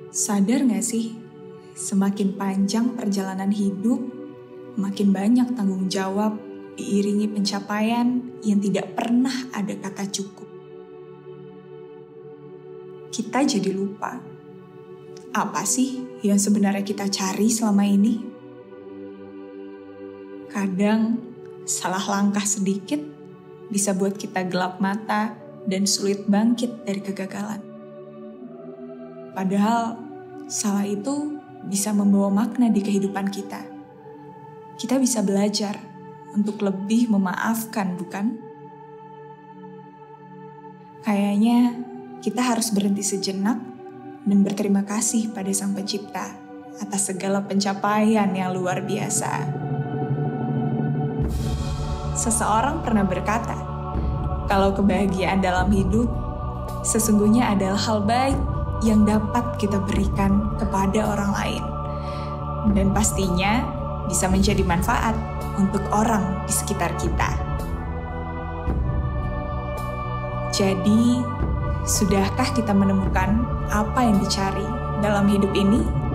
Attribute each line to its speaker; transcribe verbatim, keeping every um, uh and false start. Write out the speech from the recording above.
Speaker 1: Sadar gak sih, semakin panjang perjalanan hidup, makin banyak tanggung jawab diiringi pencapaian yang tidak pernah ada kata cukup. Kita jadi lupa, apa sih yang sebenarnya kita cari selama ini? Kadang, salah langkah sedikit bisa buat kita gelap mata dan sulit bangkit dari kegagalan. Padahal, salah itu bisa membawa makna di kehidupan kita. Kita bisa belajar untuk lebih memaafkan, bukan? Kayaknya kita harus berhenti sejenak dan berterima kasih pada Sang Pencipta atas segala pencapaian yang luar biasa. Seseorang pernah berkata, kalau kebahagiaan dalam hidup sesungguhnya adalah hal baik yang dapat kita berikan kepada orang lain. Dan pastinya bisa menjadi manfaat untuk orang di sekitar kita. Jadi, sudahkah kita menemukan apa yang dicari dalam hidup ini?